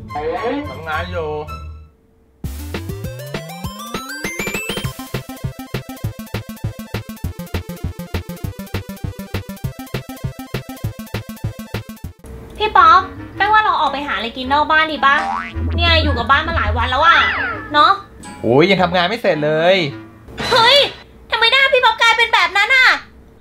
ทำงานอยู่พี่ป๊อปแป้งว่าเราออกไปหาอะไรกินนอกบ้านดีป่ะเนี่ยอยู่กับบ้านมาหลายวันแล้วอะเนาะโอ้ยยังทำงานไม่เสร็จเลยเฮ้ยทำไมหน้าพี่ป๊อปกลายเป็นแบบนั้นอะ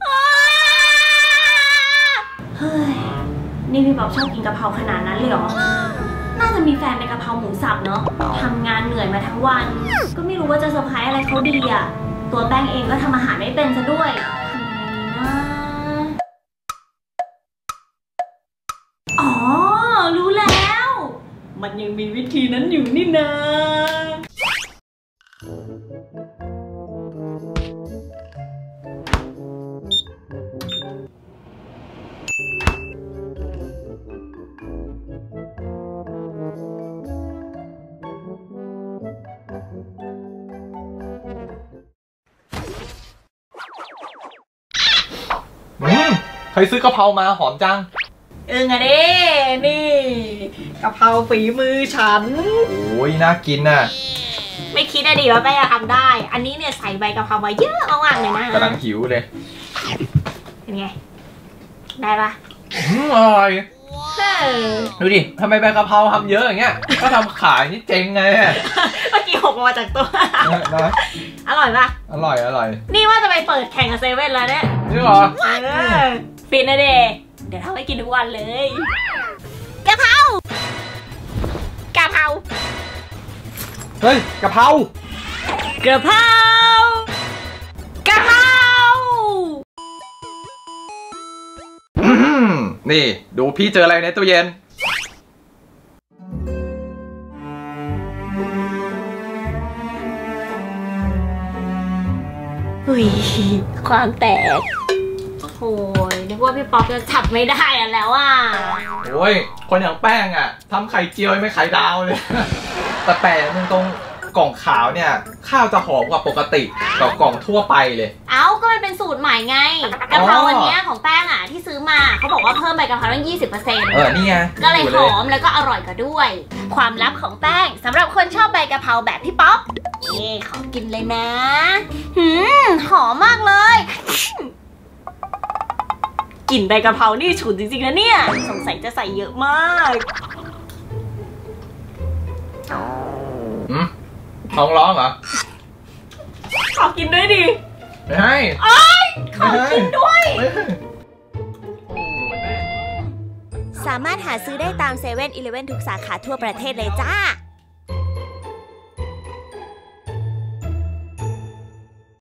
เฮ้ยนี่พี่ป๊อปชอบกินกะเพราขนาดนั้นเลยเหรอน่าจะมีแฟนเป็นกะเพราหมูสับเนาะทำงานเหนื่อยมาทั้งวันก็ไม่รู้ว่าจะเซอร์ไพรส์อะไรเขาดีอะตัวแป้งเองก็ทำอาหารไม่เป็นซะด้วยอ๋อรู้แล้วมันยังมีวิธีนั้นอยู่นี่นะใครซื้อกะเพรามาหอมจังอะดินี่กะเพราฝีมือฉันโอ้ยน่ากินน่ะไม่คิดนะดิว่าแม่จะทำได้อันนี้เนี่ยใส่ใบกะเพรามาเยอะมากๆเลยนะกำลังหิวเลยเป็นไงได้ปะอร่อยดูดิทำไมใบกะเพราทำเยอะอย่างเงี้ยก็ทำขายนี่เจ๊งไงเมื่อกี้หกมาจากตัวอร่อยปะอร่อยนี่ว่าจะไปเปิดแข่งกับเซเว่นแล้วเนี่ยจริงเหรอฟินนะเดเดี๋ยวทำให้กินทุกวันเลยกะเพรากะเพราเฮ้ยกะเพรากะเพรากะเพรานี่ดูพี่เจออะไรในตู้เย็นอุ้ยความแตกโอ้ยนึกว่าพี่ป๊อปจะจับไม่ได้แล้วอ่ะโอ้ยคนอย่างแป้งอ่ะทำไข่เจียวไม่ไข่ดาวเลยแต่แปลกตรงกล่องขาวเนี่ยข้าวจะหอมกว่าปกติกับกล่องทั่วไปเลยเอ้าก็มันเป็นสูตรใหม่ไงกะเพราอันนี้ของแป้งอ่ะที่ซื้อมาเขาบอกว่าเพิ่มใบกะเพราตั้ง 20% นี่ไงก็เลยหอมแล้วก็อร่อยกว่าด้วยความลับของแป้งสำหรับคนชอบใบกะเพราแบบพี่ป๊อปนี่ขอกินเลยนะหอมมากเลยกลิ่นใบกะเพรานี่ฉุนจริงๆนะเนี่ยสงสัยจะใส่เยอะมากท้องร้องเหรอขอกินด้วยดิไม่ให้ขอกินด้วยสามารถหาซื้อได้ตาม7-11 ทุกสาขาทั่วประเทศเลยจ้า